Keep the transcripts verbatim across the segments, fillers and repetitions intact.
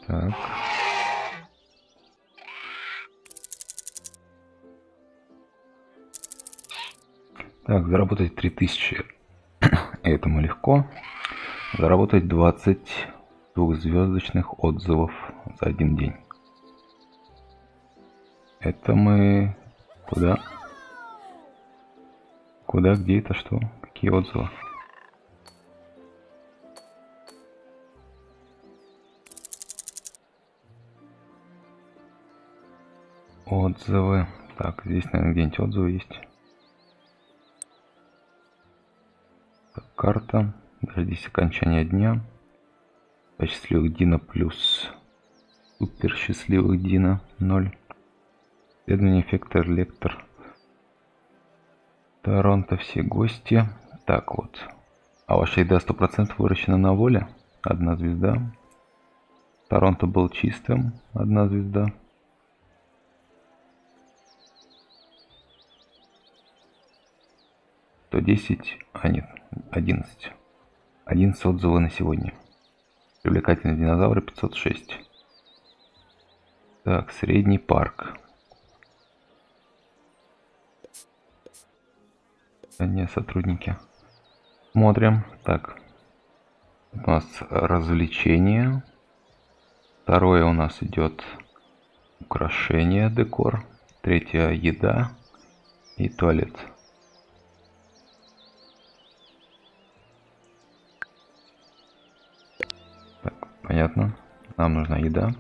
Так. Так, заработать три тысячи. Этому легко. Заработать двадцать двухзвездочных отзывов за один день. Это мы... Куда? Куда, где это, что? Какие отзывы? Отзывы. Так, здесь, наверное, где-нибудь отзывы есть. Так, карта. Дождись окончания дня. Счастливых Дина плюс супер счастливых Дина ноль. Исследование эффекта лектор. Торонто все гости. Так вот. А ваша еда сто процентов выращена на воле. Одна звезда. Торонто был чистым. Одна звезда. сто десять. А нет. одиннадцать. одиннадцать отзывов на сегодня. Привлекательные динозавры пятьсот шесть. Так, средний парк. Не сотрудники. Смотрим. Так. У нас развлечения. Второе у нас идет украшение, декор. Третья еда и туалет. Так, понятно. Нам нужна еда.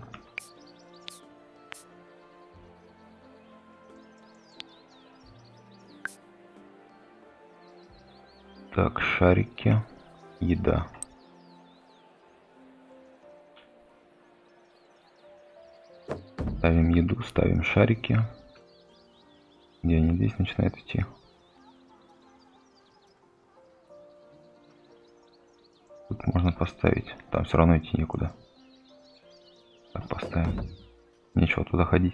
Так, шарики, еда. Ставим еду, ставим шарики. Где они здесь начинают идти? Тут можно поставить. Там все равно идти некуда. Так, поставим. Нечего туда ходить.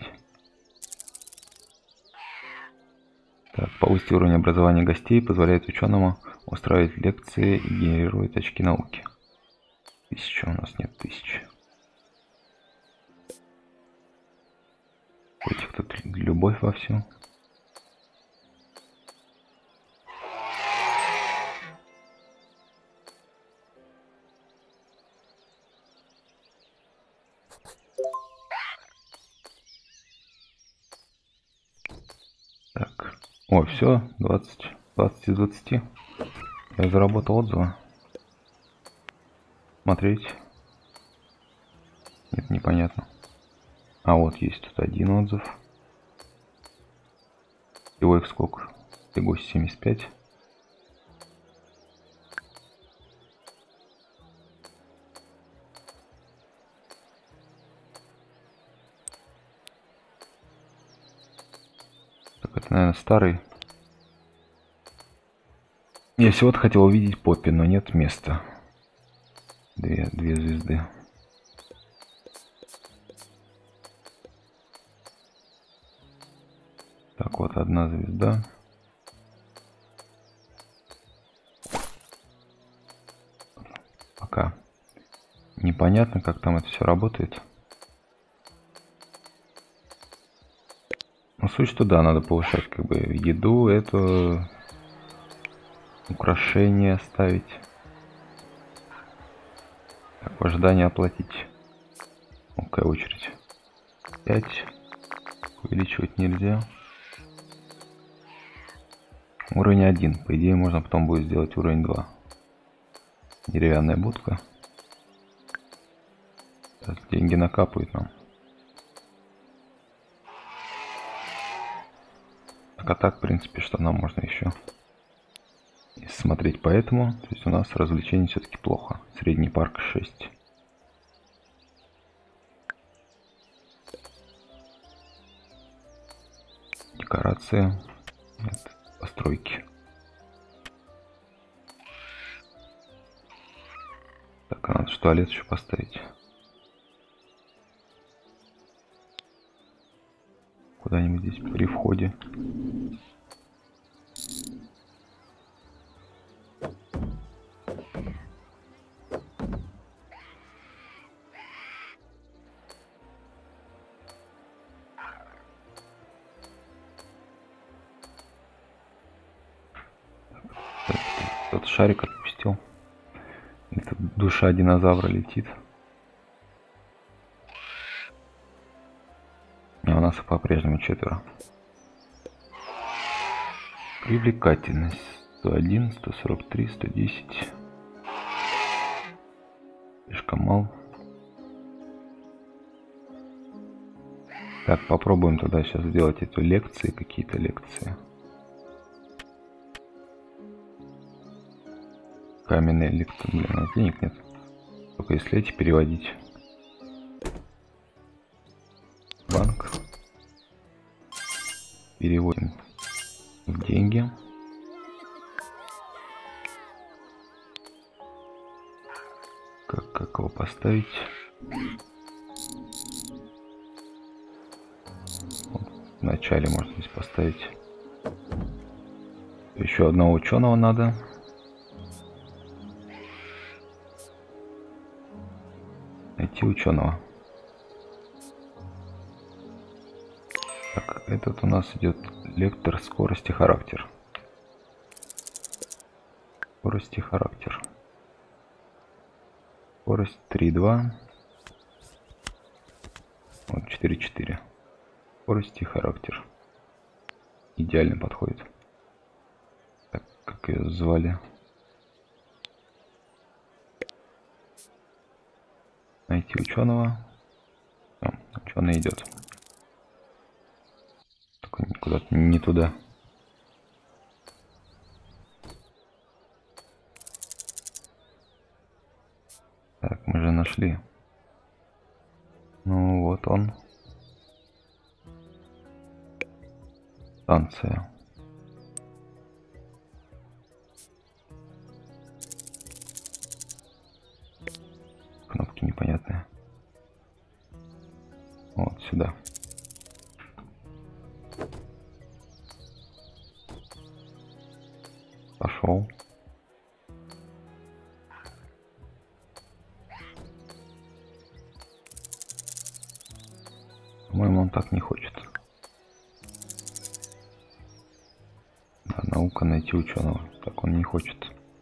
Так, повысить уровень образования гостей позволяет ученому устраивать лекции и генерирует очки науки. Тысяча, у нас нет тысячи. У этих тут любовь вовсю. Так. О, все, двадцать, двадцать из двадцати. Я заработал отзывы. Смотреть. Нет, непонятно. А вот есть тут один отзыв. Всего их сколько? Всего семьдесят пять. Так, это, наверное, старый. Я всего-то хотел увидеть Поппи, но нет места. Две, две звезды. Так, вот одна звезда. Пока непонятно, как там это все работает. Ну, суть, что да, надо повышать как бы еду, это украшения ставить. Так, в ожидании оплатить. Ну, какая очередь? пять. Увеличивать нельзя. Уровень один. По идее, можно потом будет сделать уровень два. Деревянная будка. Сейчас деньги накапают нам. Так, а так, в принципе, что нам можно еще смотреть по этому. То есть у нас развлечений все-таки плохо. Средний парк шесть. Декорации. Нет, постройки. Так, а надо же туалет еще поставить. Куда-нибудь здесь при входе. кто-то шарик отпустил. Это душа динозавра летит. А у нас по-прежнему четверо. Привлекательность сто один, сто сорок три, сто десять. Слишком мало. Так, попробуем тогда сейчас сделать эту лекции, какие-то лекции. Каменные лекции. Блин, у нас денег нет. Только если эти переводить. Банк. Переводим в деньги. Как, как его поставить? Вот, вначале можно здесь поставить. Еще одного ученого надо. Найти ученого. Так, этот у нас идет лектор скорости характер. Скорости характер. Скорость три два. Вот четыре четыре. Скорость и характер. Идеально подходит. Так, как ее звали? Найти ученого. О, ученый идет. Только куда-то не туда. Так, мы же нашли. Ну вот он. Станция. Кнопки непонятные. Вот сюда. Пошел. По-моему, он так не хочет. Да, наука найти ученого. Так он не хочет.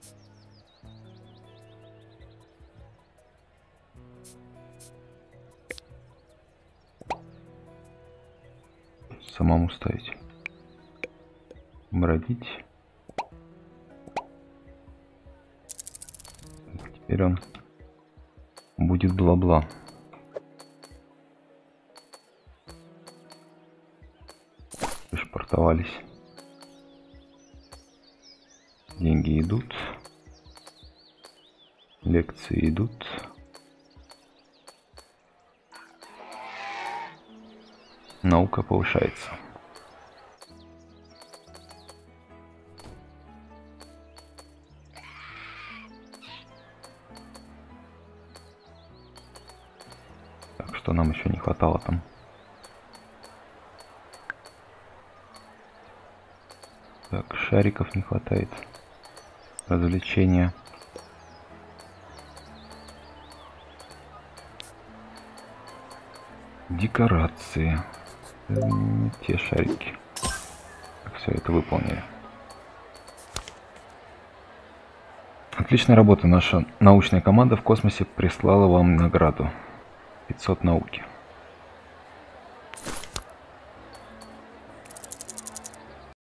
Самому ставить. Бродить. Теперь он будет бла-бла. Пришпортовались. Деньги идут. Лекции идут. Наука повышается. Так, что нам еще не хватало там? Так, шариков не хватает. Развлечения. Декорации. Это не те шарики. Так, все это выполнили. Отличная работа. Наша научная команда в космосе прислала вам награду. пятьсот науки.